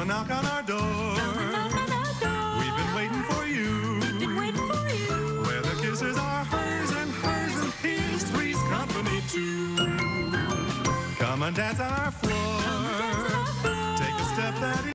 and knock on our door. We've been waiting for you. Where the kisses are hers and his, three's company too. Come and dance on our floor.